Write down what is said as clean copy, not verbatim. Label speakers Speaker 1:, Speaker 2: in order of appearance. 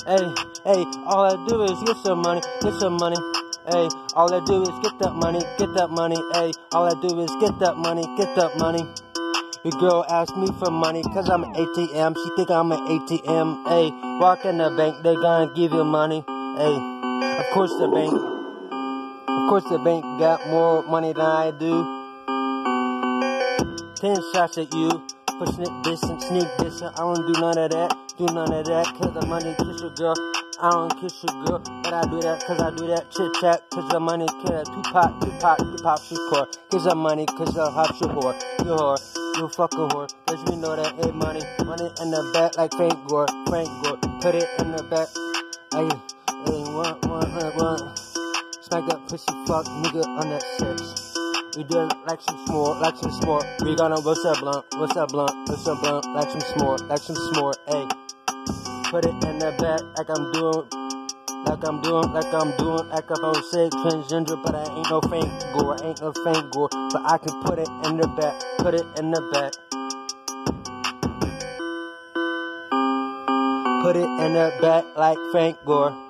Speaker 1: Hey, hey, all I do is get some money, get some money. Hey, all I do is get that money, get that money. Hey, all I do is get that money, get that money. Your girl asked me for money cause I'm an ATM. She think I'm an ATM. Hey, walk in the bank, they gonna give you money. Hey, of course the bank got more money than I do. 10 shots at you, for sneak this and sneak this. I don't do none of that, cause the money kiss your girl. I don't kiss your girl, but I do that cause I do that chit chat, cause the money kill. Tupac, Shakur. Cause the money, cause the hop your whore, you whore, you fucking whore. Cause we know that, hey, money in the back like Frank Gore, put it in the back. Hey, one. Smack that pussy fuck nigga on that sex. We do it like some s'more. We gonna what's that blunt, like some s'more, hey. Put it in the back like I'm doing, like I'm say transgender, but I ain't no Frank Gore, but I can put it in the back, put it in the back like Frank Gore.